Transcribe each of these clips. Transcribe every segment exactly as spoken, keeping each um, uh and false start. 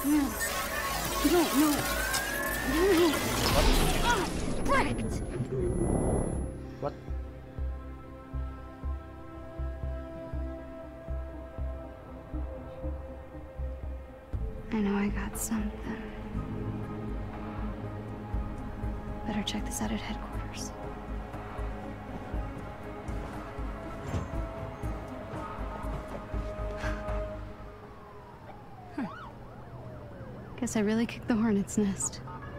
No, no, no, no. Oh, right. What? I know I got something. Better check this out at headquarters. Huh. Guess I really kicked the hornet's nest.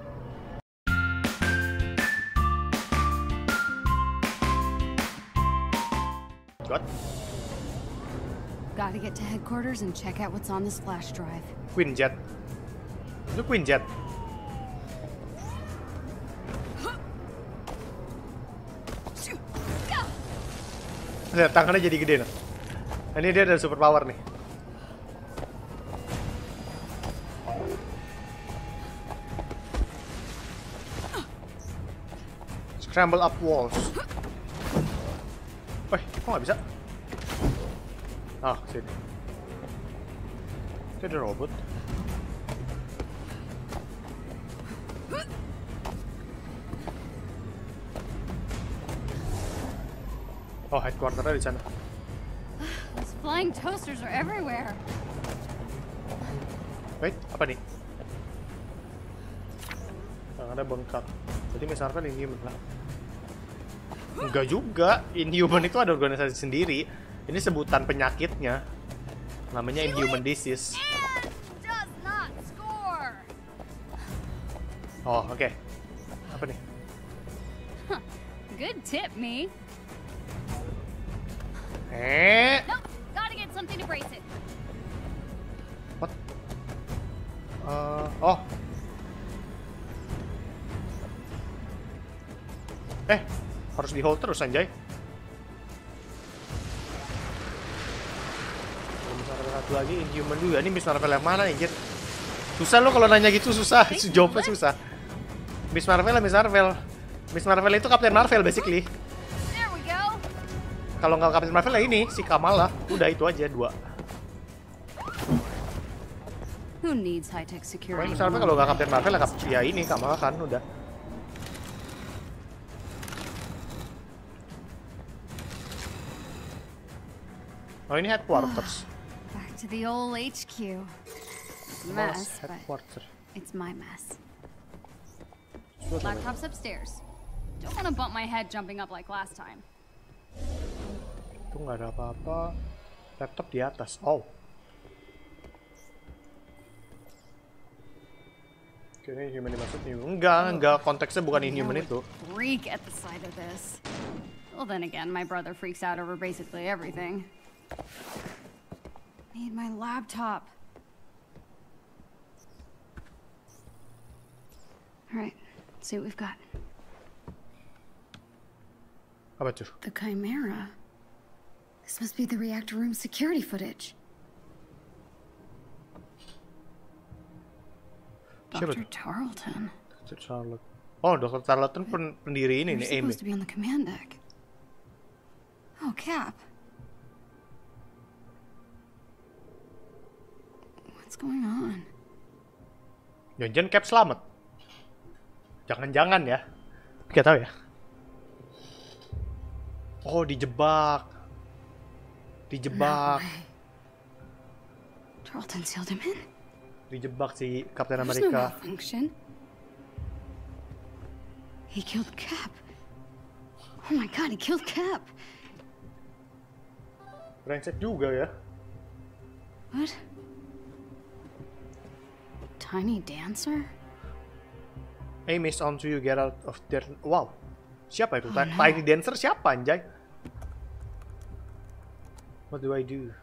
What? Gotta get to headquarters and check out what's on this flash drive. Quinjet. Itu Quinjet. Lihat tangannya jadi gede nah. Ini dia ada super power nih. Scramble up walls. Wih, kok nggak bisa? Ah, sini. Itu ada robot. Oh, headquarter-nya di sana. Those flying toasters are everywhere. Wait, apa nih? Tangannya bengkak. Jadi misalkan Inhuman lah. Enggak juga. Inhuman itu ada organisasi sendiri. Ini sebutan penyakitnya. Namanya Inhuman Disease. Oh, oke. Okay. Apa nih? Huh. Good tip, me. Eh? Nope, gotta get something to brace it. What? Uh, oh. Eh, harus di hold terus anjay. Miss Marvel satu lagi, Inhuman juga. Ini Miss Marvel yang mana anjir? Susah lo kalau nanya gitu, susah. Jawabnya susah. Miss Marvel, Miss Marvel. Miss Marvel itu Captain Marvel basically. Kalau nggak Captain Marvel ya ini si Kamala. Udah itu aja dua. Who needs high-tech security? Miss Marvel kalau nggak Captain Marvel ya, ya ini Kamala kan udah. Oh ini headquarters. Back to the old H Q. It's a mess, but it's my mess. Laptop's upstairs. Don't want to bump my head jumping up like last time. Itu nggak ada apa-apa. Laptop di atas. Oh. Kayaknya Inhuman dimaksud nih. Enggak, enggak. Konteksnya bukan Inhuman itu. Freak at the sight of this. Well, then again, my brother freaks out over basically everything. Need my laptop. All right, let's see what we've got. Apa tuh? The Chimera. This must be the reactor room security footage. Doctor Tarleton. Doctor Tarleton. Oh, Doctor Tarleton pen pendiri ini nih, Amy. Supposed to be on the command deck. Oh, Cap. What's going on? Jangan Cap selamat. Jangan-jangan ya. Gak tahu ya. Oh, dijebak. Dijebak. No Tarleton sealed him in? Dijebak si Captain There's America. No malfunction. He killed Cap. Oh my god, he killed Cap. Brengsek juga ya. What? Tiny Dancer? Aim is on to you, get out of there. Wow. Siapa itu? Oh, no. Tiny Dancer siapa anjay? What do I do?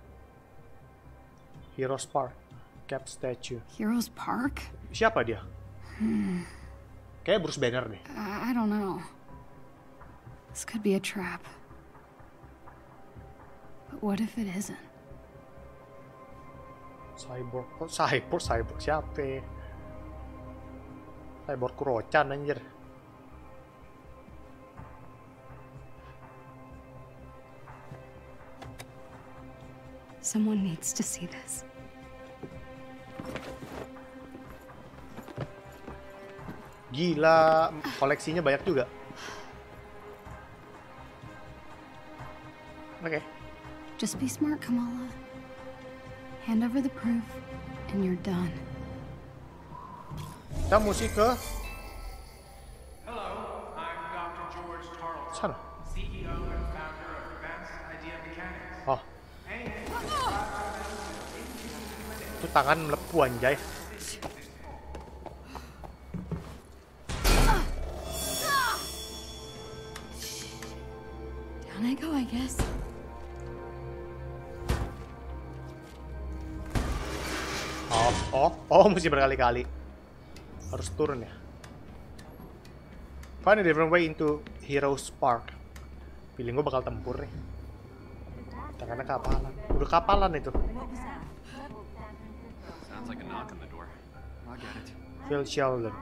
Heroes Park. Cap statue. Heroes Park? Siapa dia? Hmm. Kayak Bruce Banner deh. I, I don't know. This could be a trap. But what if it isn't? Cyborg. Oh, Cyborg, Cyborg siapa? Cyborg Kurochan anjir. Someone needs to see this. Gila, koleksinya banyak juga. Oke. Okay. Just be smart, Kamala. Hand over the proof, and you're done. Kita mesti ke. Hello, I'm Doctor George Tarleton, Sana. C E O and founder of Advanced Idea Mechanics. Oh. Itu tangan melepuh anjay. Down I go, I guess. Oh, oh, oh, mesti berkali-kali. Harus turun ya. Find a different way into Heroes Park. Feeling gue bakal tempur nih. Tangannya kapalan. Udah kapalan itu. Sounds like a knock on the door. I'll get it. Phil Sheldon.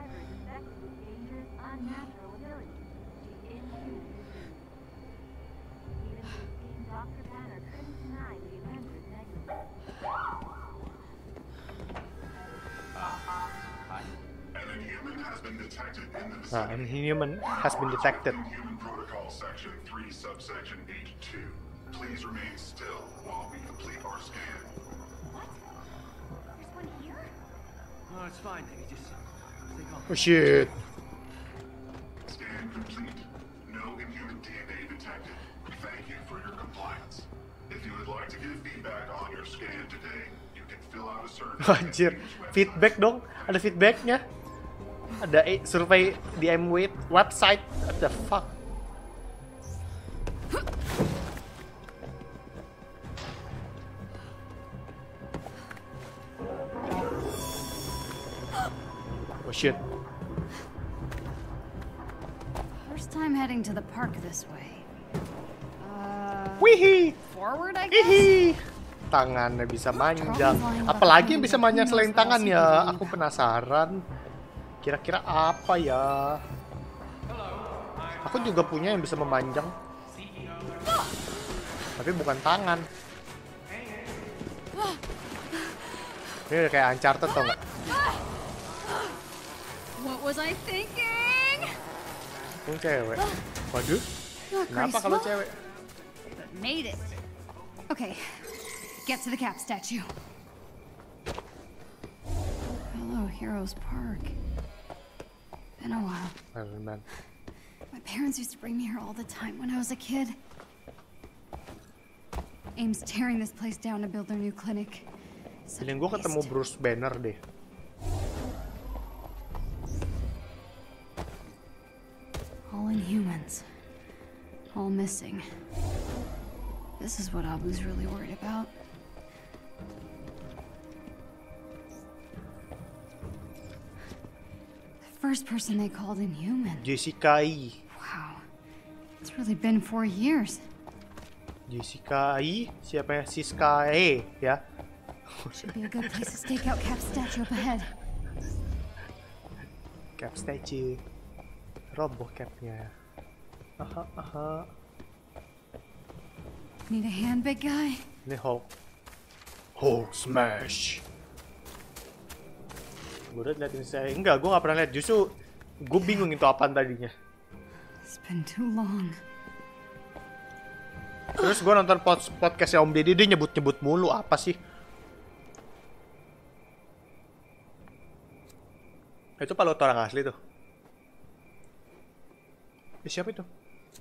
Nah, an inhuman has been detected. Human Protocol Section three, subsection H two. Please remain still while we complete our scan. What? There's one here? Oh, it's fine. You just stay calm. Oh shit. Scan complete. No inhuman D N A detected. Thank you for your compliance. If you would like to give feedback on your scan today, you can fill out a survey. Anjir, feedback dong. Ada feedbacknya. Ada e survei di M W website. What the fuck? Oh shit. First time heading to the park this way. Uh, Wihih. forward, I guess? Hihi. Tangannya bisa manjang. Apalagi yang bisa manjang selain tangan ya? Aku penasaran. Kira-kira apa ya? Aku juga punya yang bisa memanjang. Tapi bukan tangan. Ini udah kayak Uncharted tau gak? What was I thinking? Ini cewek. Waduh. Kenapa kalau cewek? But made it. Okay, get to the cap statue. Hello, Heroes Park. Been a while. Man, man. My parents used to bring me here all the time when I was a kid. Aim's tearing this place down to build their new clinic. Such Feeling a gue ketemu waste. Bruce Banner deh. All inhumans. All missing. This is what Abu's really worried about. The first person they called inhuman. Jessica I. Wow. It's really been four years. Jessica I. Siapa ya? Siska E ya. Should be a good place to stake out Cap's statue up ahead. Cap statue. Roboh capnya. Aha, aha. Need a hand, big guy? Ini Hulk. Hulk smash. Gue udah liatin saya. Enggak, gue gak pernah liat. Justru gue bingung itu apaan tadinya. It's been too long. Terus gue nonton pod podcastnya Om Deddy, dia nyebut-nyebut mulu. Apa sih? Itu Palut orang asli tuh. Eh, siapa itu?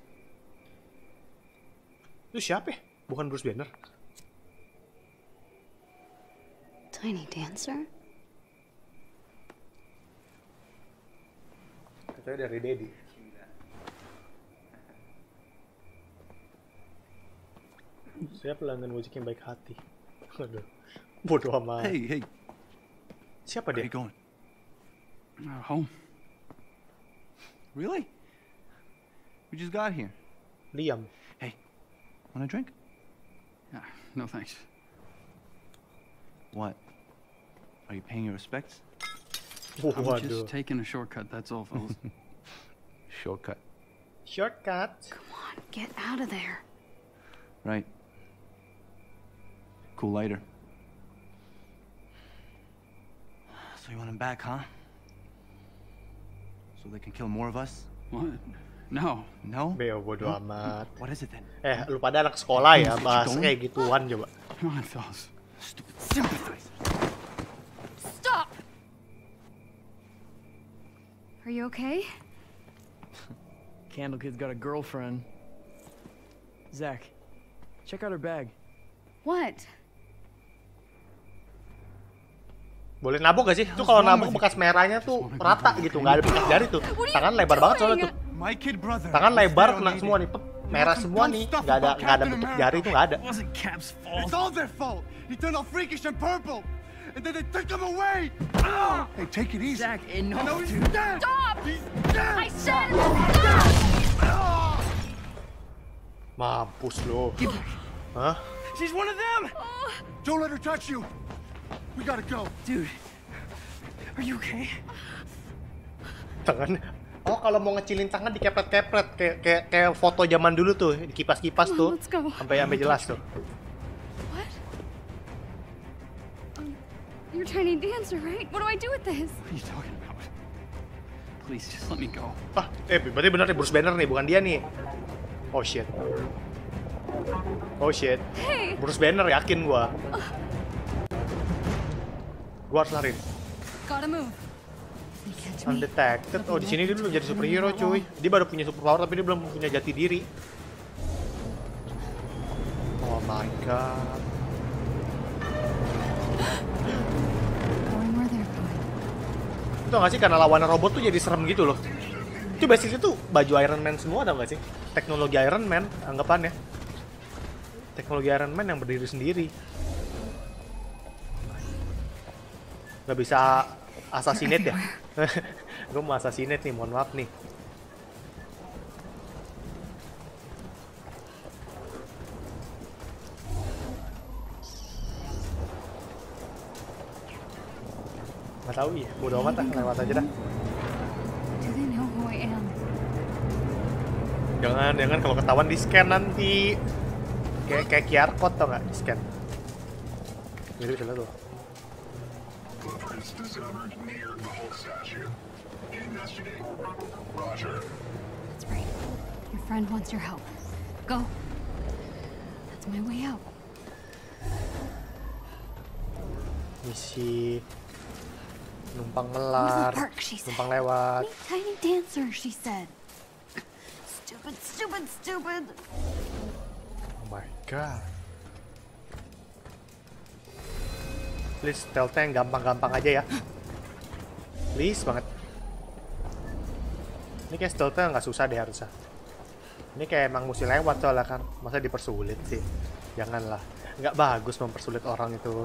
Itu siapa ya? Bukan Bruce Banner. Tiny dancer? Katanya dari Deddy. Saya pelanggan musik yang baik hati. Aduh, bodoh amat. Hey, hey, Siapa where dia? you going? Uh, home. Really? We just got here. Liam. Hey, want a drink? Uh, no thanks. What? Are you paying your respects? Oh, I'm waduh. just taking a shortcut, that's all, fellas. Shortcut. Shortcut. Come on, get out of there. Right. Cool later. So you want him back, huh? So they can kill more of us? What? No. No? Beo bodo amat. What is it then? Eh, lu pada anak sekolah ya, bahas kayak gituan coba. Come on, fellas. Stupid sympathizer. Stop! Are you okay? Candle Kid's got a girlfriend. Zach, check out her bag. What? Boleh nabok gak sih? Tuh kalau nabok bekas merahnya tuh rata gitu, nggak ada bekas jari tuh. Tangan lebar banget soalnya tuh. My kid brother. Tangan was lebar there kena lady. semua nih, pep, merah semua nih. Nggak ada nggak ada bentuk jari tuh nggak ada. It wasn't Cap's fault. It's all their fault. He turned all freakish and purple. And then they took him away. Hey, take it easy. Zach, enough, No, he's dude. dead. Stop! He's dead. I said stop! Mampus lo. Hah? She's one of them! Don't let her touch you. We gotta go. Dude, are you okay? Tangan. Oh, kalau mau ngecilin tangan dikepret-kepret kayak kayak kayak foto zaman dulu tuh, dikipas-kipas tuh. Let's go. Sampai sampai jelas tuh. What? Um, you're tiny dancer, right? What do I do with this? What are you talking about? Please, just let me go. Ah, eh berarti bener nih Bruce Banner nih, bukan dia nih. Oh shit. Oh shit. Hey! Bruce Banner yakin gua. Gua harus lari. Gotta move. They catch me. Undetected. Oh, di sini dia belum jadi superhero, cuy. Dia baru punya superpower tapi dia belum punya jati diri. Oh my god. Going where they're going. Itu tau gak sih karena lawan robot tuh jadi serem gitu loh. Itu basicnya tuh baju Iron Man semua, tau gak sih? Teknologi Iron Man, anggapannya. Teknologi Iron Man yang berdiri sendiri. Gak bisa assassinate ya? Gue mau assassinate nih, mohon maaf nih. Gak tau ya, bodo amat lah, lewat aja dah. Do they know who I am? Jangan, jangan kalau ketahuan di scan nanti. Kayak kayak Q R code tau nggak di scan. Jadi bisa lihat tuh. Footprints discovered near the Hulk statue. Investigate. Roger. That's right. Your friend wants your help. Go. That's my way out. Misi numpang Go to ngelar, the park, she said. numpang lewat. Meet tiny dancer, she said. Stupid, stupid, stupid. Oh my god. Please stealth yang gampang-gampang aja ya. Please banget. Ini kayak stealth nggak susah deh harusnya. Ini kayak emang mesti lewat soalnya kan. Masa dipersulit sih? Janganlah. Nggak bagus mempersulit orang itu.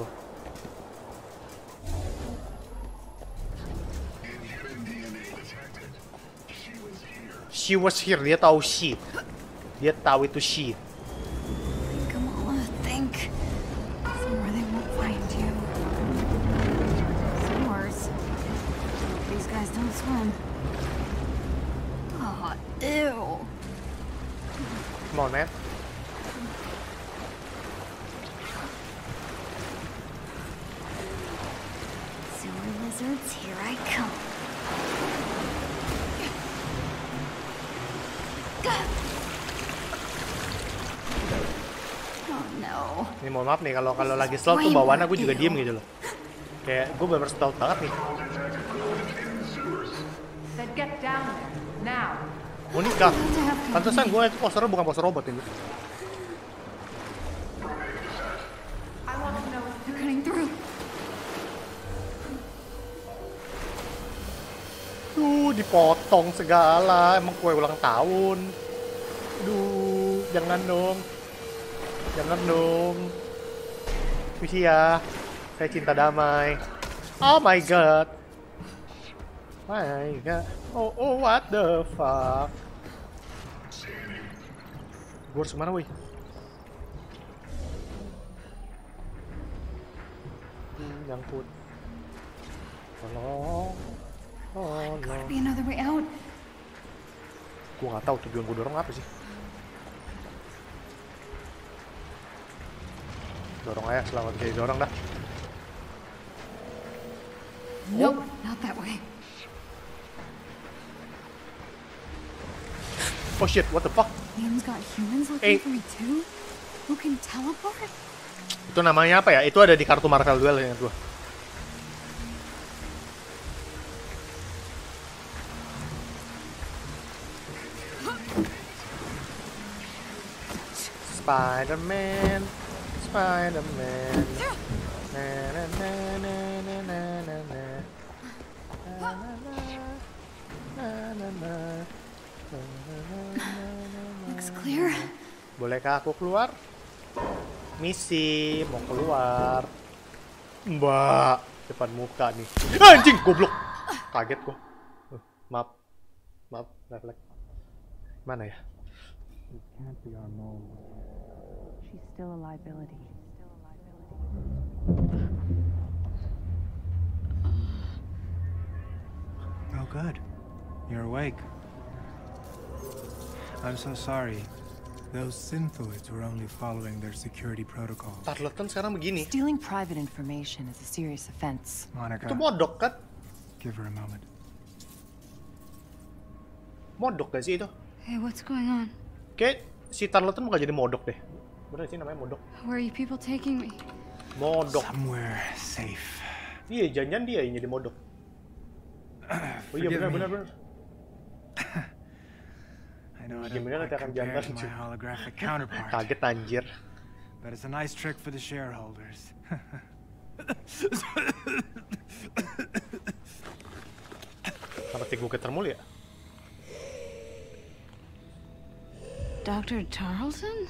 She was here. Dia tahu she. Dia tahu itu she. Kamala, think. Somewhere they won't find you. Sewers. These guys don't swim. Oh, ew. Come on, man. Sewer lizards, here I come. Oh no. Ini mohon maaf nih kalau kalau lagi stealth tuh bawaannya gue juga diem gitu loh. Kayak gue bener stealth banget nih. Then get down there, now. Monica, pantesan gue itu posternya bukan poster robot ini. I want to know They're cutting through. Duh, dipotong segala. Emang kue ulang tahun. Duh, jangan dong. Jangan dong. Misi ya. Saya cinta damai. Oh my god. My god. Oh, oh what the fuck. Gue harus kemana, woi? Hmm, nyangkut. Tolong. Oh, Gotta no. be another way out. Gue gak tahu tujuan gue dorong apa sih. Dorong aja selama bisa didorong dah. Nope, not that way. Oh shit, what the fuck? Liam's got humans looking Eh. for me too? Who can teleport? Itu namanya apa ya? Itu ada di kartu Marvel Duel ingat gua. Spider-Man, Spider-Man. Na na na na na na na na. Na na na. Na na na. Looks clear. Bolehkah aku keluar? Misi, mau keluar. Mbak, depan muka nih. Anjing, goblok. Kaget gua. Uh, maaf. Maaf, refleks. Mana ya? Can't be our mole. She's still a liability. Oh, good. You're awake. I'm so sorry. Those synthoids were only following their security protocols. Tarleton sekarang begini. Stealing private information is a serious offense. Monica, Itu modok kan? give her a moment. Modok gak sih itu? Hey, what's going on? Kayak si Tarleton bakal jadi modok deh. Bener sih namanya modok. Where are you people taking me? Modok. Somewhere safe. Iya, jangan dia yang jadi modok. Oh iya Forgive benar me. benar benar. I know I Gimana don't nanti quite akan compare jantan, to my cuy. holographic counterpart, Kaget anjir. but it's a nice trick for the shareholders. Kenapa sih gue keter mulu ya? Doctor Tarleton?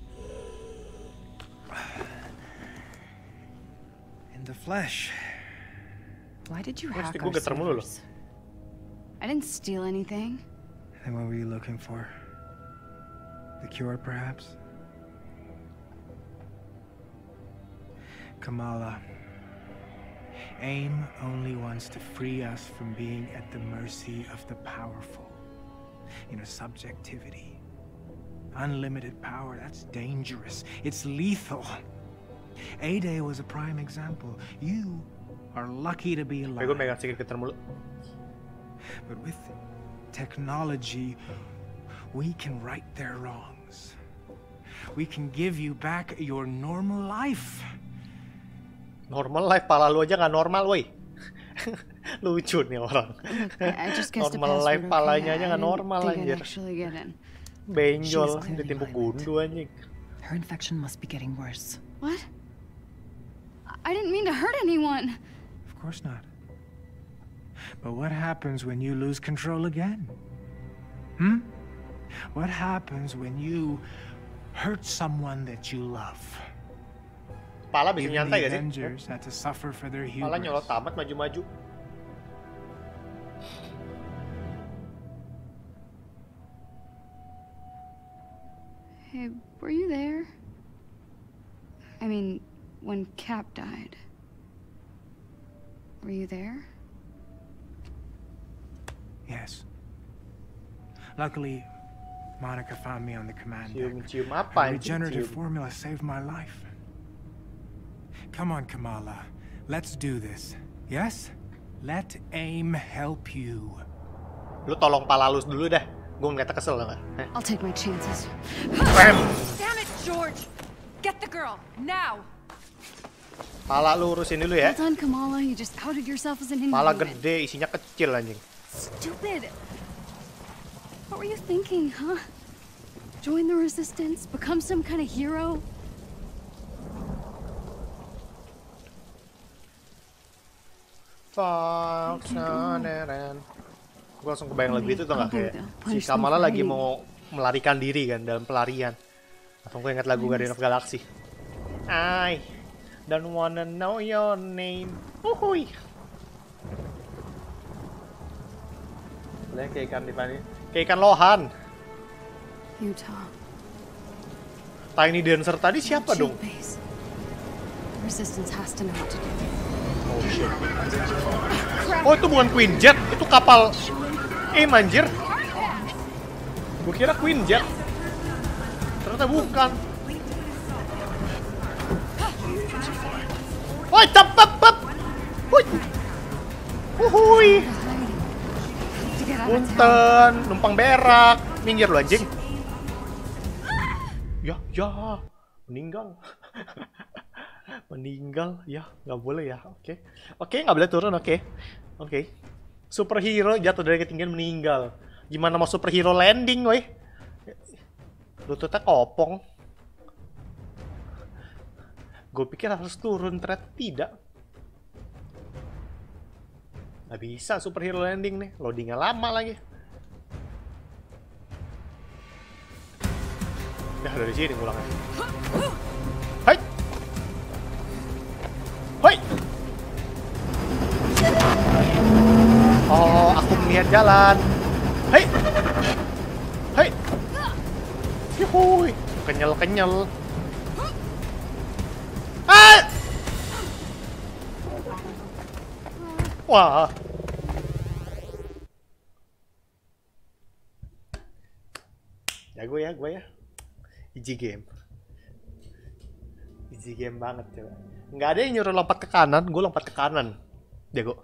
In the flesh. Why did you Terus hack gue our getar mulu loh. servers? I didn't steal anything. Then what were you looking for? The cure, perhaps? Kamala, AIM only wants to free us from being at the mercy of the powerful. You know, subjectivity. Unlimited power, that's dangerous. It's lethal. A-Day was a prime example. You are lucky to be Kayak gue alive. megang sedikit keter mulu. But with technology, we can right their wrongs. We can give you back your normal life. Normal life, pala lu aja nggak normal, woi. Lucu nih orang. Look, I, I just guessed a Normal password, life palanya okay? aja I nggak didn't normal think I'd anjir. actually get in. Benjol, She's clearly ditimpuk violent. gundu anjing. Her infection must be getting worse. What? I didn't mean to hurt anyone. Of course not. But what happens when you lose control again? Hmm? What happens when you hurt someone that you love? Pala bisa Even nyantai the gak sih? Avengers had to suffer for their Pala hubris. nyolot tamat maju-maju. Hey, were you there? I mean, when Cap died. Were you there? Yes. Luckily, Monica found me on the command deck. Cium-cium apa Her anjing? regenerative Cium. formula saved my life. Come on, Kamala. Let's do this. Yes? Let AIM help you. Lu tolong pala lu dulu dah. Gue ngeliatnya kesel nggak? Eh, I'll take my chances. Bam! Damn it, George! Get the girl, now! Pala lu urusin dulu ya. Well done, Kamala. You just outed yourself as an inhuman. Pala gede, isinya kecil anjing. Stupid! What were you thinking, huh? Join the resistance? Become some kind of hero? Fox on and on. Gue langsung kebayang lagu itu tuh nggak kayak si Punch Kamala them lagi for mau melarikan diri kan dalam pelarian. Atau gue ingat lagu Guardian of Galaxy. I don't wanna know your name. Uhuy. Lihat kayak ikan di mana? Kayak ikan lohan. Utah. Tiny Dancer tadi siapa Shield dong? base. The resistance has to know what to do. Oh shit. Oh itu bukan Queen Jet, itu kapal. Eh manjir. Gue kira Queen Jet. Ternyata bukan. Woi, tap tap tap. Hui. Uhuy. To get out of town. Punten, numpang berak. minggir lu anjing. Ya, ya, meninggal. Meninggal, ya, nggak boleh ya. Oke, oke, nggak boleh turun. Oke, oke. Superhero jatuh dari ketinggian meninggal. Gimana mau superhero landing, woi? Lututnya kopong. Gue pikir harus turun, ternyata tidak. Nggak bisa superhero landing nih, loadingnya lama lagi. Ya dari sini ngulangnya. Hai, hai. Oh, aku melihat jalan. Hai, hai. Yuhui, kenyal kenyal. Ah! Wah. Jago ya gue ya. Easy game. Easy game banget coba. Nggak ada yang nyuruh lompat ke kanan, gue lompat ke kanan. Jago.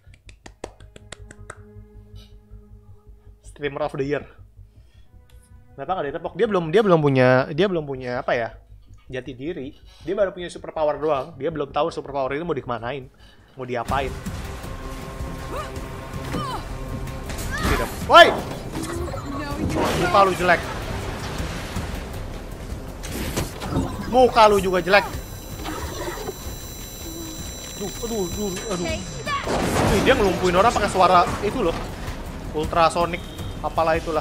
Streamer of the year. Kenapa nggak ditepok? Dia belum dia belum punya dia belum punya apa ya? Jati diri. Dia baru punya super power doang. Dia belum tahu super power itu mau dikemanain, mau diapain. Tidak. Woi! Muka lu jelek. Muka lu juga jelek. Aduh, aduh, aduh, aduh. Nih, dia ngelumpuin orang pakai suara itu loh. Ultrasonic, apalah itulah.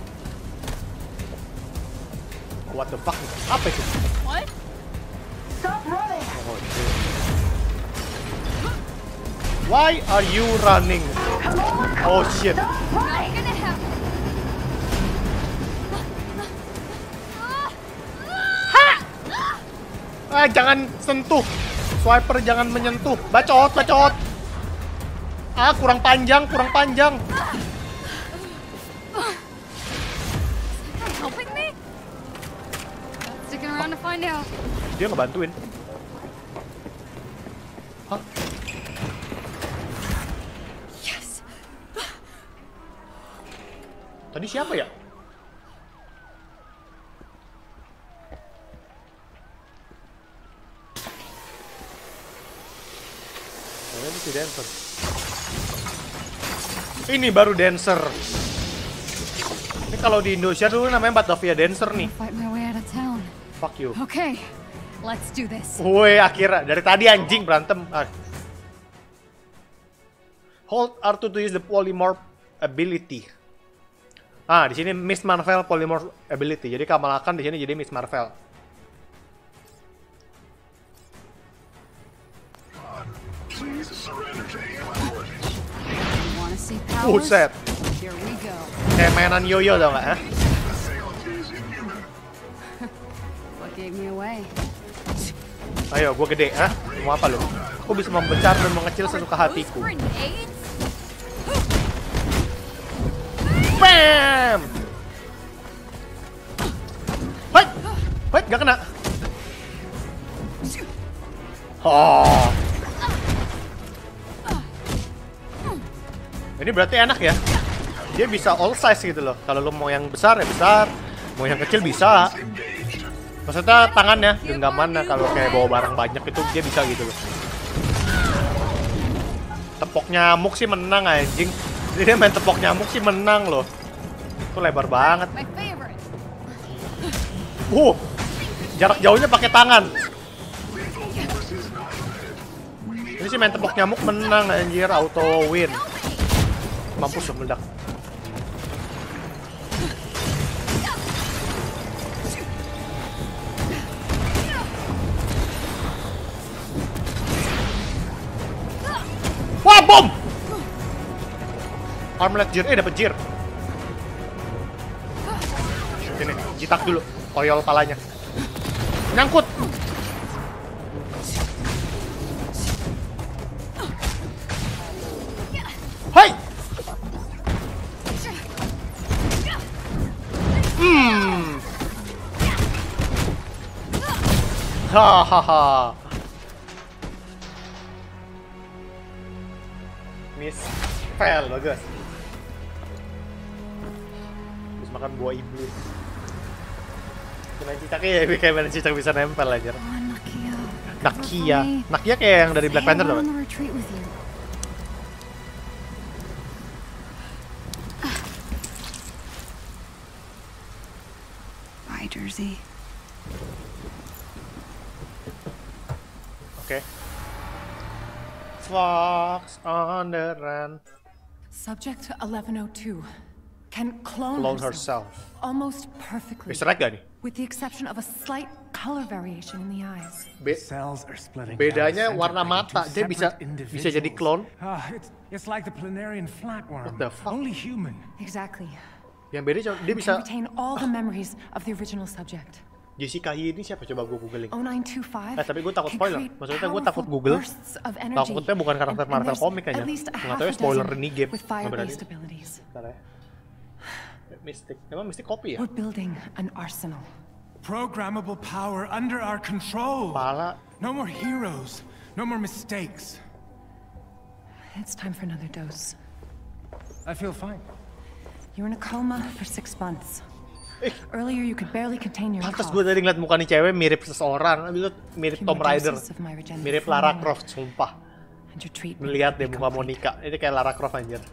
What the fuck? Apa itu? What? Stop running. Oh, shit. Why are you running? Oh shit. Ah, jangan sentuh. Swiper jangan menyentuh. Bacot, bacot. Ah, kurang panjang, kurang panjang. Helping me? Sticking around to find out. Dia ngebantuin. Hah? Yes. Tadi siapa ya? Ini si dancer. Ini baru dancer. Ini kalau di Indonesia dulu namanya Batavia Dancer nih. Fight my way out of town. Fuck you. Okay, let's do this. Woi, akhirnya dari tadi anjing berantem. Ah. Hold R two to use the polymorph ability. Ah, di sini Miss Marvel polymorph ability. Jadi Kamala Khan di sini jadi Miss Marvel. Wanna see powers? Buset. Here we go. Kayak mainan yoyo tau gak? What gave me away? Ayo, gue gede, hah? Mau apa lu? Aku bisa membesar dan mengecil sesuka hatiku. Bam! Hai! Hai, gak kena. Oh. Ini berarti enak ya. Dia bisa all size gitu loh. Kalau lo mau yang besar ya besar, mau yang kecil bisa. Maksudnya tangannya, genggamannya kalau kayak bawa barang banyak itu dia bisa gitu loh. Tepok nyamuk sih menang anjing. Jadi dia main tepok nyamuk sih menang loh. Itu lebar banget. Uh, jarak jauhnya pakai tangan. Ini sih main tepok nyamuk menang anjir, auto win. Mampus meledak. Wah, bom! Armlet Gear, eh dapet Gear. Sini, jitak dulu, koyol palanya. Nyangkut. Hai! Hmm. Hahaha. Miss fail, bagus. Terus makan makan buah iblis. Kena cicak ya, kayak mana cicak bisa nempel aja. Come on, Nakia. Nakia, Nakia kayak yang dari Black Panther tuh. On the retreat with you. Bye, Jersey. Oke. Okay. Fox on the run. Subject eleven oh two can clone, Clone herself, herself. almost perfectly, Easter egg gak nih? with the exception of a slight color variation in the eyes. Be Cells are splitting bedanya down the warna center mata, into dia bisa separate bisa jadi clone. Ah, it's, it's like the planarian flatworm. What the fuck? Only human. Exactly. Yang beda cuma dia It bisa. can retain all the memories of the original subject. Jessica Yi ini siapa? Coba gue googling. oh nine two five Eh tapi gue takut can spoiler. create Maksudnya gue takut powerful Google. bursts of energy. Takutnya bukan karakter And- and Marvel there's komik aja. at least a Nggak half tahu ya a spoiler dozen ini game. with Nggak berani. fire-based abilities. Bentar ya. Mystic. Emang Mystic kopi ya? We're building an arsenal. Programmable power under our control. Pala. No more heroes. No more mistakes. It's time for another dose. I feel fine. You were in a coma for six months. Eh. Earlier, you could barely contain your Pantas cough. gue tadi ngeliat muka nih cewek mirip seseorang. Habis itu mirip Few Tom more Rider. doses of my regenerative Mirip Lara formula. Croft, sumpah. And your treatment Melihat will deh be muka complete. Monica. Ini kayak Lara Croft anjir.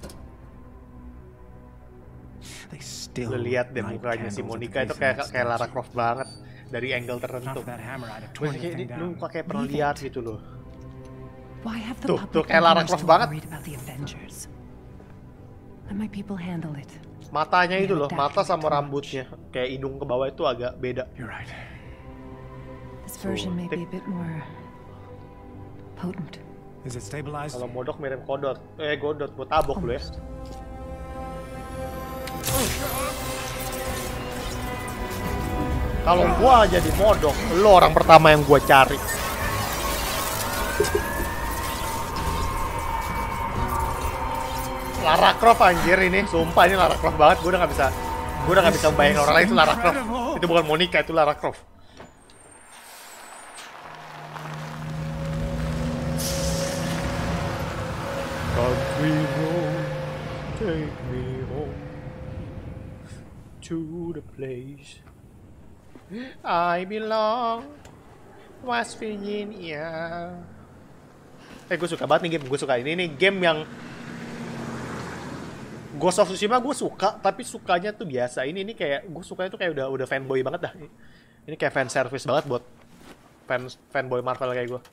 They still Lu lihat deh light mukanya si candles at the Monica base itu of kayak that kayak Lara statue. Croft banget dari angle Not tertentu. for that hammer, I'd have Gue torn the kayak thing ini lu down. muka kayak pernah Leave lihat it. gitu loh. Why have the Tuh, public tuh, kayak Lara and Croft still banget. worried about the Avengers? Let my people handle it. Matanya itu loh, Yeah, mata that sama too rambutnya kayak hidung ke bawah itu agak beda. You're right. This version may be a bit more potent. Is it stabilized? Kalau modok mirip kodot. Eh, godot buat tabok lu ya. Kalau gua jadi modok, lo orang pertama yang gua cari. Lara Croft anjir ini, sumpah ini Lara Croft banget. Gua udah nggak bisa, gua udah nggak bisa bayangin orang lain itu Lara Croft. Itu bukan Monica, itu Lara Croft. Country road, take me home to the place I belong, West Virginia. Eh, gue suka banget nih game, gue suka ini nih game yang Ghost of Tsushima gue suka, tapi sukanya tuh biasa. Ini ini kayak gue sukanya tuh kayak udah udah fanboy banget dah. Ini kayak fan service banget buat fans fanboy Marvel kayak gue.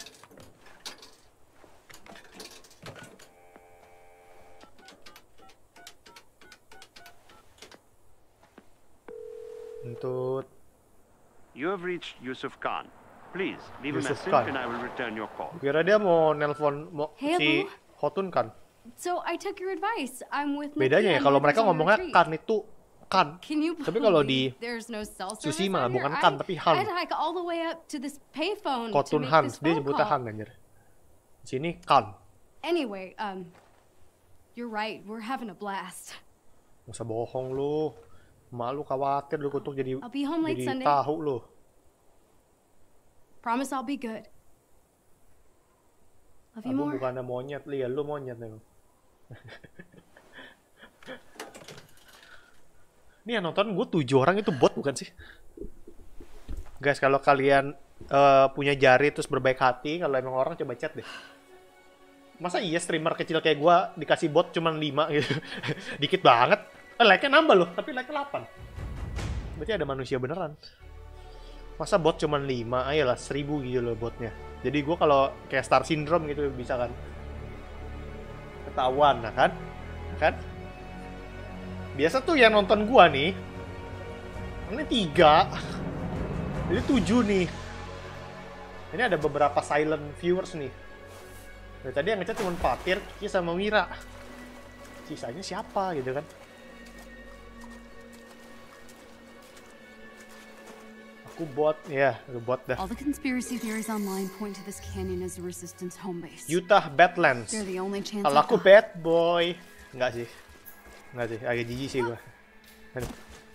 Untuk You have reached Yusuf Khan. Please leave Yusuf a message Khan. and I will return your call. kira dia mau nelpon mau Hey, si Abu. Hotun kan. So I took your advice. I'm with Bedanya ya Nakia and kalau the mereka others on ngomongnya retreat. kan itu kan. Can you Tapi kalau believe di there's no cell service Tsushima out here? bukan kan I- tapi Han. I had to hike all the way up to this payphone to Kotun make Han, this dia phone sebutnya call. Han anjir. Di sini kan. Anyway, um, you're right. We're having a blast. Gak usah bohong lu. Malu khawatir lu kutuk jadi I'll be home late jadi Sunday. tahu lu. Promise I'll be good. Love you Abu more. bukannya monyet, lihat lu monyet nih. Ini yang nonton gue tujuh orang itu bot bukan sih? Guys, kalau kalian eh, punya jari terus berbaik hati, kalau emang orang coba chat deh. Masa iya streamer kecil kayak gue dikasih bot cuma lima gitu? Dikit banget. Eh, like-nya nambah loh, tapi like-nya delapan. Berarti ada manusia beneran. Masa bot cuma lima? Ayolah, seribu gitu loh botnya. Jadi gue kalau kayak Star Syndrome gitu bisa kan. Ketahuan, nah kan? Kan? Biasa tuh yang nonton gua nih, ini tiga, jadi tujuh nih. Ini ada beberapa silent viewers nih. Dari tadi yang ngechat cuma Fatir, Kiki sama Mira. Sisanya siapa gitu kan? Aku bot, ya, lu bot dah. All the conspiracy theories online point to this canyon as the Resistance home base. Utah Badlands. They're the only chance Kalau I've aku got. bad boy, enggak sih. Enggak sih, agak jijik sih gua. Aduh.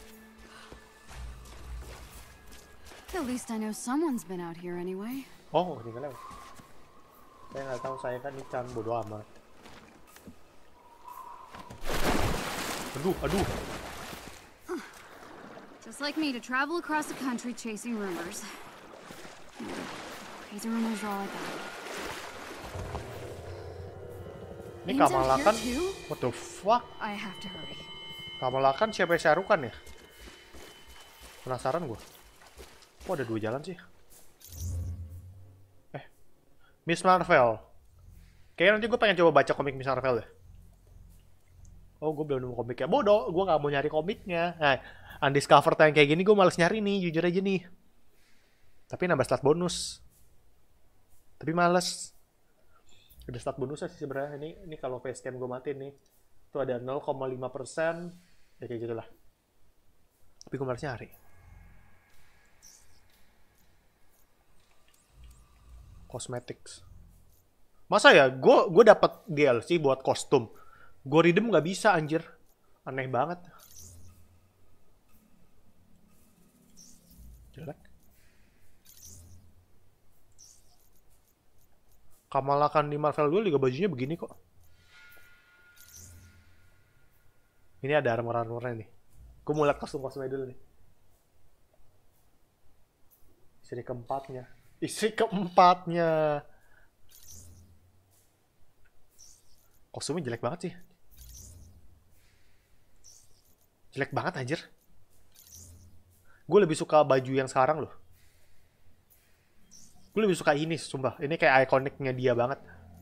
At least I know someone's been out here anyway. Oh, tinggal lewat. Saya nggak tahu, saya kan ikan bodo amat. Aduh, aduh. Just like me to travel across the country chasing rumors. Crazy rumors are all I got. Ini Kamala Khan, what the fuck? I have to hurry. Kamala Khan siapa Shah Rukh Khan ya? Penasaran gue. Kok ada dua jalan sih? Eh, Miss Marvel. Kayaknya nanti gue pengen coba baca komik Miss Marvel deh. Oh, gue belum nemu komiknya. Bodoh, gue gak mau nyari komiknya. Nah, undiscovered yang kayak gini gue males nyari nih, jujur aja nih. Tapi nambah stat bonus. Tapi males. Ada stat bonusnya sih sebenarnya. Ini ini kalau facecam gue matiin nih, itu ada nol koma lima persen. Ya kayak gitulah. Tapi gue males nyari. Cosmetics. Masa ya, gue gue dapat D L C buat kostum. Gue redeem nggak bisa anjir. Aneh banget. Jelek. Kamala Khan di Marvel dulu juga bajunya begini kok. Ini ada armor-armornya nih. Gue mau lihat kostum-kostumnya dulu nih. Istri keempatnya. Istri keempatnya. Kostumnya jelek banget sih. Jelek banget anjir. Gue lebih suka baju yang sekarang loh. Gue lebih suka ini, sumpah. Ini kayak ikoniknya dia banget.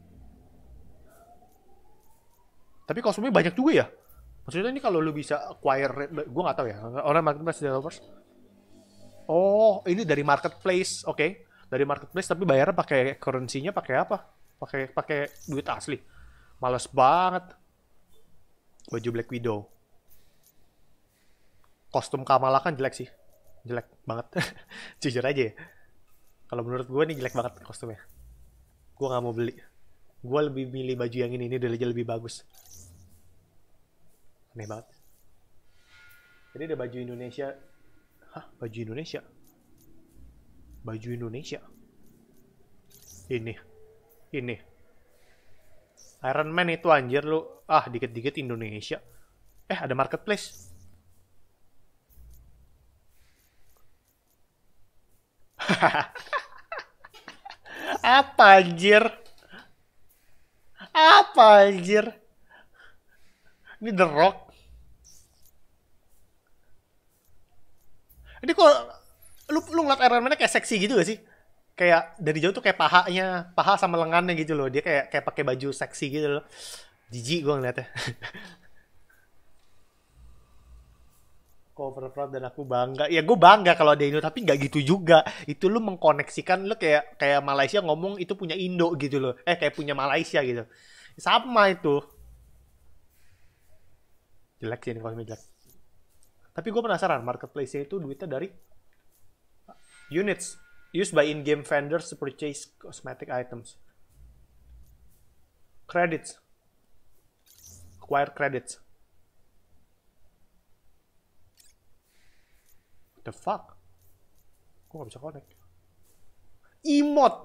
Tapi kostumnya banyak juga ya. Maksudnya ini kalau lu bisa acquire, gue nggak tahu ya. Orang marketplace developers. Oh, ini dari marketplace, oke. Okay. Dari marketplace tapi bayarnya pakai currency-nya pakai apa? Pakai pakai duit asli. Males banget. Baju Black Widow. Kostum Kamala kan jelek sih. Jelek banget. Jujur aja ya. Kalau menurut gue nih jelek banget kostumnya. Gue gak mau beli. Gue lebih milih baju yang ini. Ini udah lebih bagus. Aneh banget. Jadi ada baju Indonesia. Hah? Baju Indonesia? Baju Indonesia? Ini. Ini. Iron Man itu anjir lu. Ah, dikit-dikit Indonesia. Eh, ada marketplace. Apa anjir? Apa anjir? Ini The Rock. Ini kok lu lu ngeliat Iron Man kayak seksi gitu gak sih? Kayak dari jauh tuh kayak pahanya, paha sama lengannya gitu loh. Dia kayak kayak pakai baju seksi gitu loh. Jijik gue ngeliatnya. Cover proud dan aku bangga. Ya gue bangga kalau ada Indo, tapi nggak gitu juga. Itu lu mengkoneksikan lu kayak kayak Malaysia ngomong itu punya Indo gitu loh. Eh kayak punya Malaysia gitu. Sama itu. Jelek sih ini kostumnya jelek. Tapi gue penasaran marketplace-nya itu duitnya dari units used by in-game vendors to purchase cosmetic items. Credits. Acquire credits. The fuck? Gue gak bisa connect. Emote.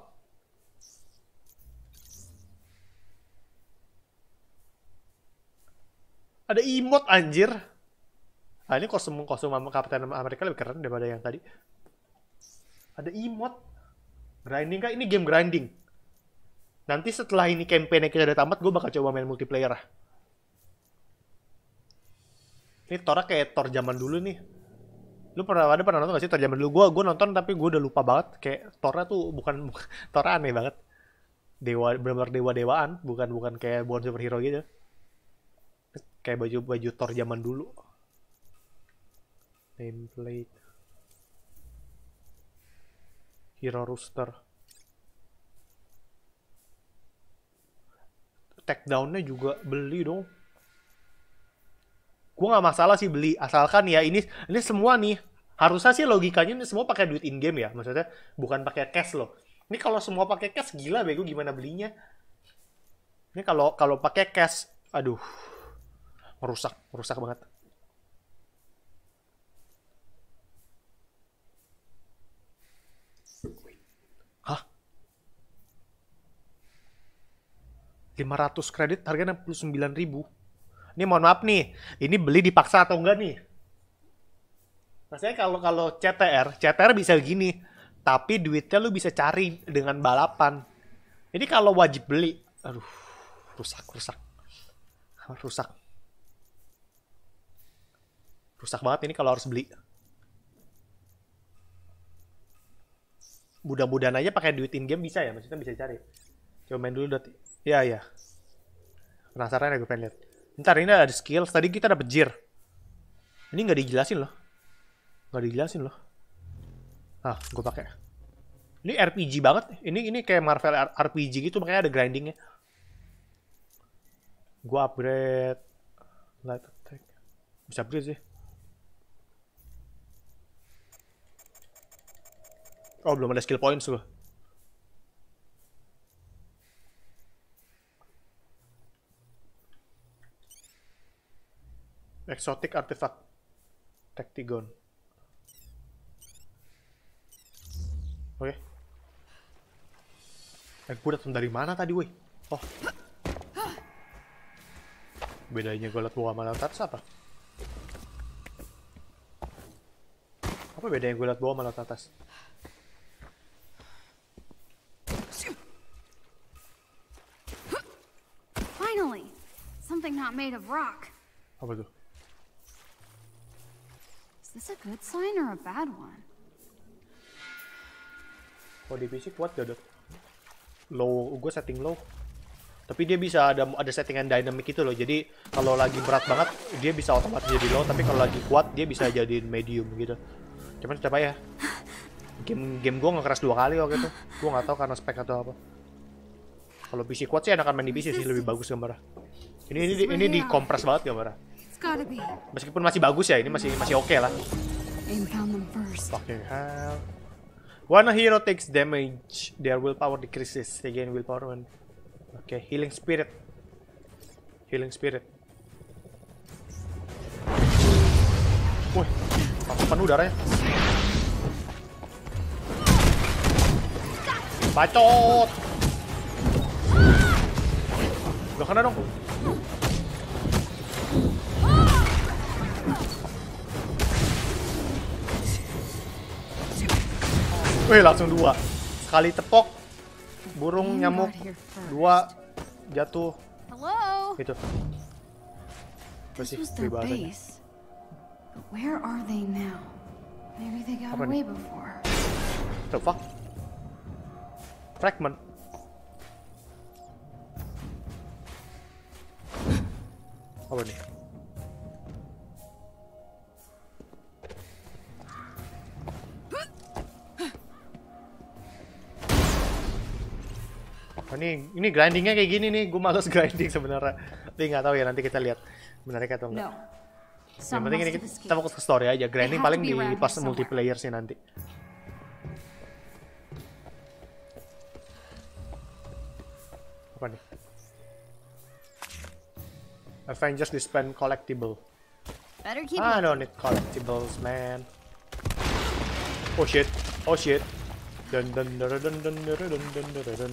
Ada emote anjir. Ah ini kostum kostum Captain America lebih keren daripada yang tadi. Ada emote. Grinding kah? Ini game grinding. Nanti setelah ini campaign-nya kita udah tamat, gue bakal coba main multiplayer. Ini Thor kayak Thor zaman dulu nih. Lu pernah ada pernah nonton gak sih Thor zaman dulu? Gue gue nonton tapi gue udah lupa banget. Kayak Thor-nya tuh bukan, bukan Thor aneh banget. Dewa, benar-benar dewa-dewaan, bukan bukan kayak bukan superhero gitu. Kayak baju-baju Thor zaman dulu. Nameplate. Hero Rooster. Takedown-nya juga beli dong. Gue nggak masalah sih beli, asalkan ya ini ini semua nih harusnya sih logikanya ini semua pakai duit in game ya, maksudnya bukan pakai cash loh. Ini kalau semua pakai cash gila bego gimana belinya? Ini kalau kalau pakai cash, aduh, merusak, merusak banget. Hah? lima ratus kredit harganya enam puluh sembilan ribu. Ini mohon maaf nih, ini beli dipaksa atau enggak nih? Maksudnya kalau kalau C T R, C T R bisa gini, tapi duitnya lu bisa cari dengan balapan. Jadi kalau wajib beli, aduh, rusak, rusak, rusak, rusak banget ini kalau harus beli. Mudah-mudahan aja pakai duit in game bisa ya, maksudnya bisa cari. Coba main dulu dot. Ya ya. Penasaran ya gue pengen lihat. Ntar ini ada skill. Tadi kita dapet gear. Ini nggak dijelasin loh. Nggak dijelasin loh. Ah, gue pakai. Ini R P G banget. Ini ini kayak Marvel R P G gitu, makanya ada grindingnya. Gue upgrade light attack. Bisa upgrade sih. Oh, belum ada skill points loh. Exotic artifact. Tactigon. Oke. Eh, gue datang dari mana tadi, woi? Oh. Bedanya gue liat bawah sama liat atas apa? Apa bedanya gue liat bawah sama liat atas? Finally, something not made of rock. Apa tuh? Is this a good sign or a bad one? Oh, di P C kuat gak, Dok? Low, gue setting low. Tapi dia bisa ada ada settingan dynamic itu loh. Jadi kalau lagi berat banget dia bisa otomatis jadi low, tapi kalau lagi kuat dia bisa jadiin medium gitu. Cuman coba ya. Game game gue ngekeras dua kali waktu itu. Gue nggak tahu karena spek atau apa. Kalau P C kuat sih enakan main di P C sih, lebih bagus gambarnya. Ini ini ini dikompres banget gambarnya. Meskipun masih bagus ya, ini masih masih oke okay lah. Fucking hell. When a hero takes damage, their willpower decreases. They gain willpower when... Oke, okay, healing spirit. Healing spirit. Wih, langsung penuh darahnya. Bacot! Gak kena dong. Wih, langsung dua. Sekali tepok, burung nyamuk, dua jatuh. Hello. Gitu. This was their base. But where are they now? Maybe they got away before. The fuck? Fragment. Apa nih? Oh, ini ini grindingnya kayak gini nih, gue males grinding sebenarnya. Tapi nggak tahu ya, nanti kita lihat benar atau enggak. No. Yang penting ini kita fokus ke story aja. Grinding paling di pas multiplayer sih nanti. Apa nih? Avengers disband collectible. I don't need collectibles, man. Oh shit, oh shit. Dun dun dun dun dun dun dun dun dun.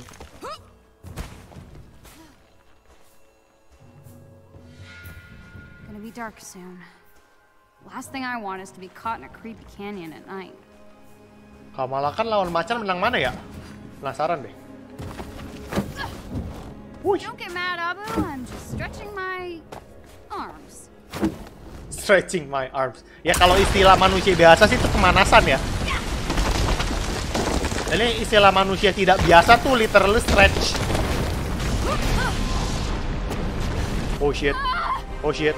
Gonna be dark soon. Last thing I want is to be caught in a creepy canyon at night. Kamala kan lawan macan menang mana ya? Penasaran deh. Wuih. Don't get mad, Abu. I'm just stretching my arms. Stretching my arms. Ya kalau istilah manusia biasa sih itu pemanasan ya. Ini istilah manusia tidak biasa tuh literally stretch. Oh shit. Oh shit.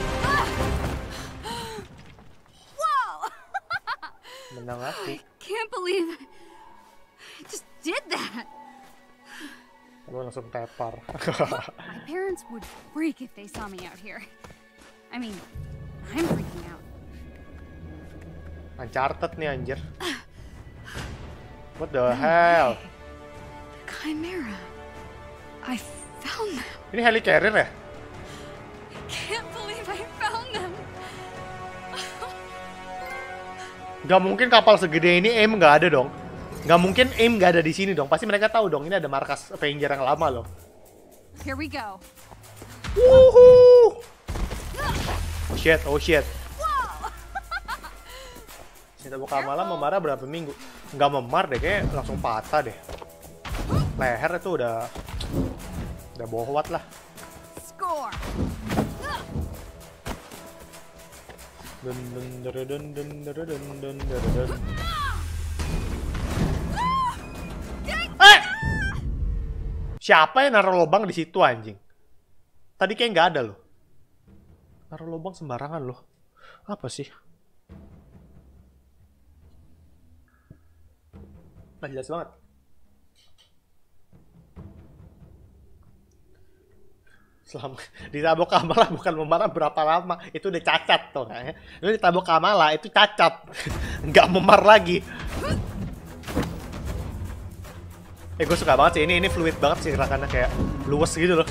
Menang hati. Can't believe I just did that. Lu langsung tepar. My parents would freak if they saw me out here. I mean, I'm freaking out. Uncharted nih anjir. What the hell? Chimera. I found them. Ini helicarrier ya? I can't believe I found them. Gak mungkin kapal segede ini AIM gak ada dong. Gak mungkin AIM gak ada di sini dong. Pasti mereka tahu dong ini ada markas Avenger yang lama loh. Here we go. Woohoo! Oh shit, oh shit. Cinta Boka Malam memar berapa minggu? Nggak memar deh, kayak langsung patah deh. Leher itu udah udah bohwat lah. Score. Dun dun dun dun dun dun dun dun dun. Eh! Siapa yang naruh lubang di situ anjing? Tadi kayak nggak ada loh. Naruh lubang sembarangan loh. Apa sih? Nggak jelas banget. Selama ditabok Kamala bukan memar berapa lama, itu udah cacat tuh kayaknya. Ini ditabok Kamala itu cacat, nggak memar lagi. Eh gue suka banget sih ini, ini fluid banget sih gerakannya, kayak luwes gitu loh.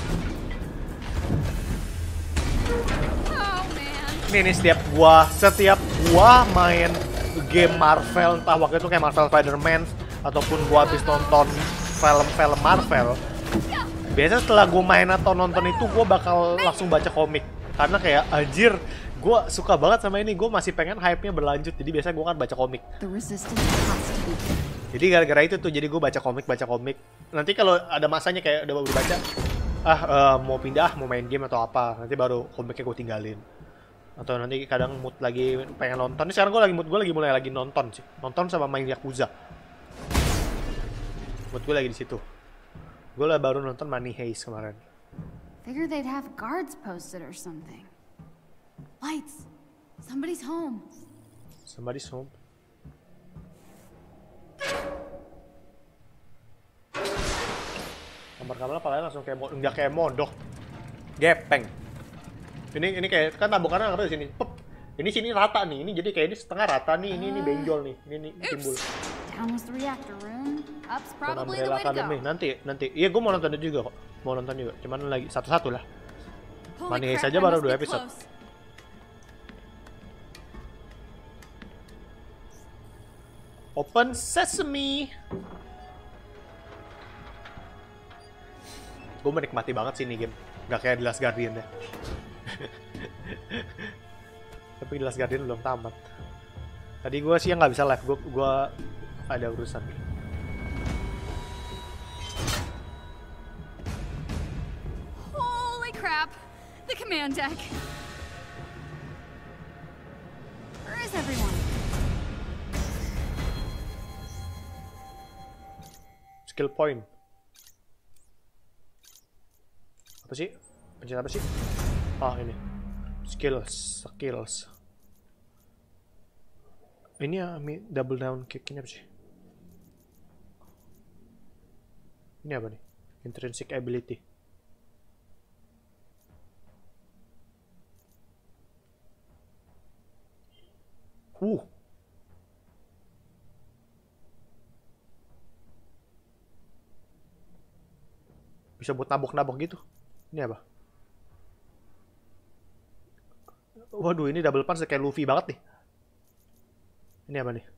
Ini nih setiap gua setiap gua main game Marvel, entah waktu itu kayak Marvel Spider-Man ataupun gua habis nonton film-film Marvel. Biasanya setelah gue main atau nonton itu, gue bakal langsung baca komik. Karena kayak, anjir, gue suka banget sama ini. Gue masih pengen hype-nya berlanjut. Jadi biasanya gue kan baca komik. Jadi gara-gara itu tuh, jadi gue baca komik, baca komik. Nanti kalau ada masanya kayak udah baru baca, ah uh, mau pindah, mau main game atau apa. Nanti baru komiknya gue tinggalin. Atau nanti kadang mood lagi pengen nonton. Ini sekarang gue lagi mood gue lagi mulai lagi nonton sih. Nonton sama main Yakuza. Mood gue lagi di situ. Gue lah baru nonton Money Heist kemarin. Figure they'd have guards posted or something. Lights. Somebody's home. Somebody's home. Kamar-kamar apalagi langsung kayak mod, nggak kayak modok. Gepeng. Ini ini kayak kan tabokannya nggak ada di sini. Pep. Ini sini rata nih. Ini jadi kayak ini setengah rata nih. Ini ini benjol nih. Ini ini timbul. Down was the reactor room. Up's probably the Umbrella way to Academy. go. Nanti, nanti. Iya, gue mau nonton juga kok. Mau nonton juga. Cuman lagi satu-satu lah. Money Heist aja baru dua episode. Open Sesame. Gue menikmati banget sih ini game. Gak kayak The Last Guardian ya. Tapi The Last Guardian belum tamat. Tadi gue sih yang nggak bisa live. Gue gue ada urusan. Holy crap! The command deck. Where is everyone? Skill point. Apa sih? Pencet apa sih? Ah, ini. Skills, skills. Ini ya, double down kick ini apa sih? Ini apa nih? Intrinsic ability. Uh. Bisa buat nabok-nabok gitu. Ini apa? Waduh, ini double punch kayak Luffy banget nih. Ini apa nih?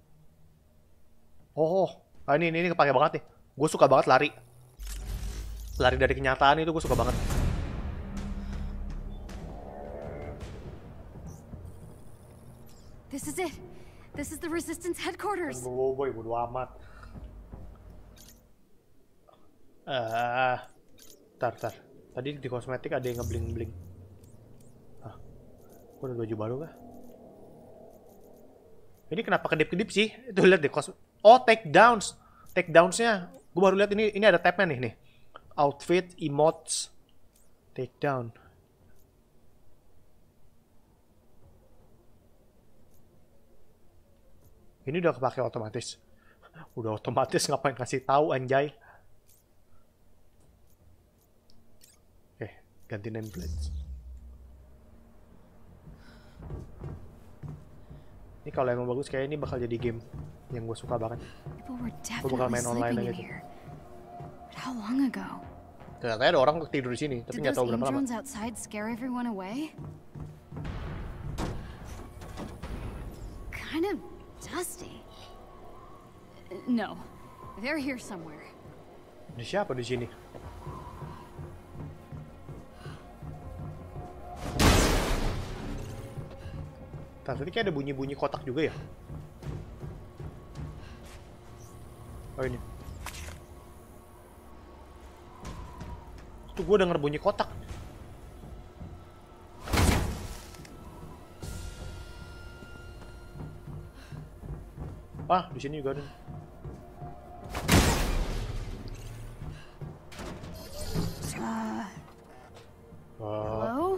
Oh, ah, ini, ini ini kepake banget nih. Gue suka banget lari. Lari dari kenyataan itu gue suka banget. This is it. This is the Resistance headquarters. Bobo boy, bodo amat. Ah, uh, tar tar. Tadi di kosmetik ada yang ngebling-bling. Ah, gue ada baju baru kah? Ini kenapa kedip-kedip sih? Itu lihat deh kos. Oh, takedowns. Takedowns-nya. Gue baru lihat ini ini ada tab-nya nih nih. Outfit, emotes, takedown. Ini udah kepake otomatis. Udah otomatis ngapain kasih tahu anjay. Oke, ganti nameplate. Ini kalau emang bagus kayak ini bakal jadi game yang gue suka banget. Gue bakal main online aja gitu. How long ago? Ternyata ada orang tidur di sini, tapi nggak tahu berapa lama. Did those outside scare everyone away? Kind of dusty. No, they're here somewhere. Ini siapa di sini? Tadi kayak ada bunyi-bunyi kotak juga ya? Tuh gue denger bunyi kotak. Ah, di sini juga ada. Uh, hello?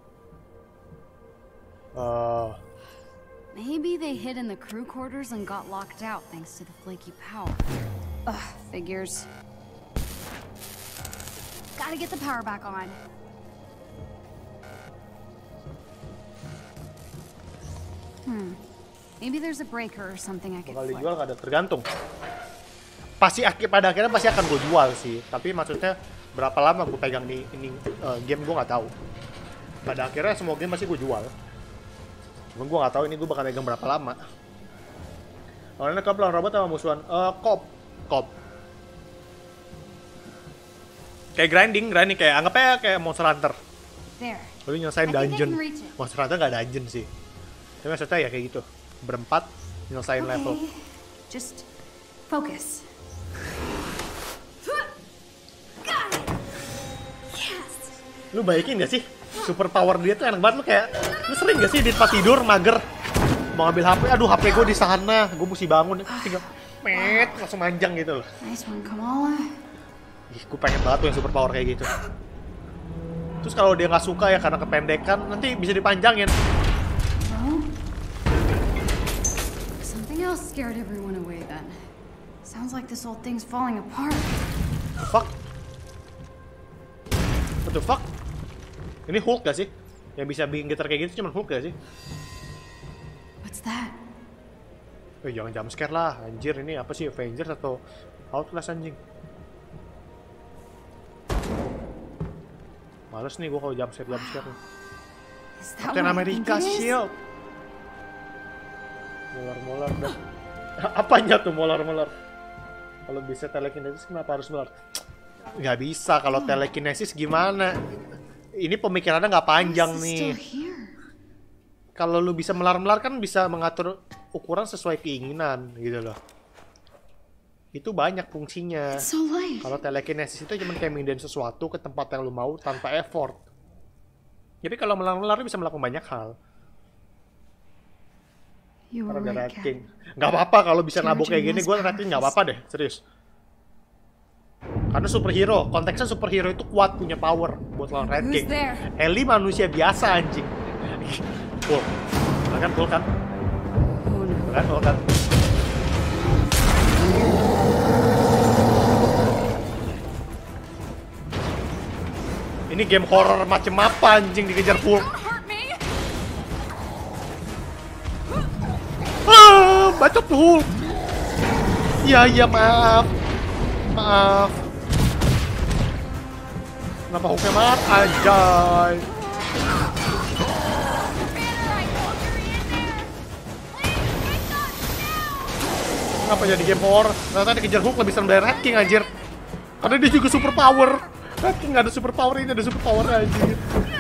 Uh, Maybe they hid in the crew quarters and got locked out thanks to the flaky power. Ugh, figures. Gotta get the power back on. Hmm. Maybe there's a breaker or something I can bakal flip. dijual nggak ada, tergantung. Pasti ak pada akhirnya pasti akan gue jual sih. Tapi maksudnya berapa lama gue pegang di ini uh, game gue nggak tahu. Pada akhirnya semua game pasti gue jual. Cuma gue nggak tahu ini gue bakal pegang berapa lama. Awalnya kau pelan robot sama musuhan. Uh, kop, kop. Kayak grinding, grinding kayak anggapnya kayak Monster Hunter. There. Lalu nyelesain dungeon. Monster Hunter nggak dungeon sih. Tapi maksudnya ya kayak gitu. Berempat nyelesain Okay. level. Just focus. Lu baikin gak sih? Super power dia tuh enak banget. Lu kayak, lu sering gak sih di tempat tidur mager mau ngambil H P, aduh H P gue di sana, gue mesti bangun, tinggal met langsung manjang gitu loh. Nice one, Kamala. Ih, gue pengen banget tuh yang super power kayak gitu. Terus kalau dia nggak suka ya karena kependekan, nanti bisa dipanjangin. Well, something else scared everyone away then. Sounds like this old thing's falling apart. Fuck. What the fuck? Ini Hulk gak sih? Yang bisa bikin gitar kayak gitu cuma Hulk gak sih? What's that? Eh jangan jump scare lah, anjir ini apa sih, Avengers atau Outlast anjing? Males nih gue kalau jump scare jump scare nih. Captain America Shield. Molar-molar dah. Apanya tuh molar-molar? Kalau bisa telekinesis kenapa harus molar? Nggak bisa, kalau telekinesis gimana? Ini pemikirannya nggak panjang nih. Kalau lu bisa melar-melar kan bisa mengatur ukuran sesuai keinginan gitu loh. Itu banyak fungsinya. Kalau telekinesis itu cuma kayak mindahin sesuatu ke tempat yang lu mau tanpa effort. Tapi kalau melar-melar bisa melakukan banyak hal. Karena ada Red King. Nggak apa-apa kalau bisa nabok kayak gini, gue Red King nggak apa-apa deh, serius. Karena superhero, konteksnya superhero itu kuat, punya power buat lawan Red King. Ellie manusia biasa anjing. Full, kan full kan? Kan full kan? Ini game horror macam apa anjing dikejar full? Ah, bacot tuh. Iya iya maaf, maaf. Kenapa Hulknya marah? Anjay. Kenapa jadi game horror? Ternyata dikejar Hulk lebih serem dari Red King anjir. Karena dia juga super power. Red King gak ada super power, ini ada super power anjir.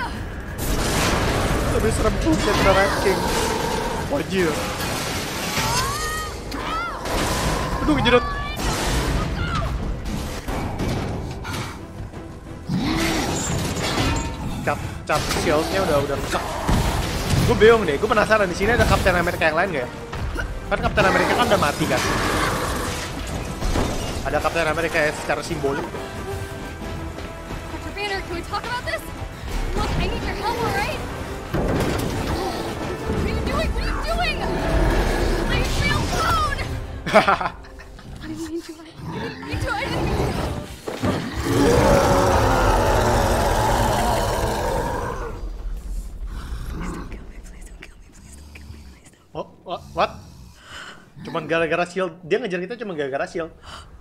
Lebih serem Hulk daripada Red King. Wajir. Aduh kejedot. Cap, cap shieldnya udah udah rusak. Gue bingung deh, gue penasaran di sini ada Captain America yang lain gak ya? Kan Captain America kan udah mati kan? Ada Captain America yang secara simbolik. Doctor Banner, can we talk about this? Look, I need your help, alright? What are you doing? What are you doing? Leave me alone! I didn't mean to. I didn't mean to. I didn't mean to. Oh, what? what? Cuman gara-gara shield. Dia ngejar kita cuma gara-gara shield.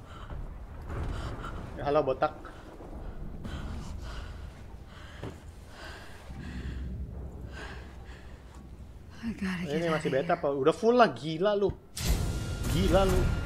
Ya, halo botak. Ini masih beta apa? Udah full lah, gila lu. Gila lu.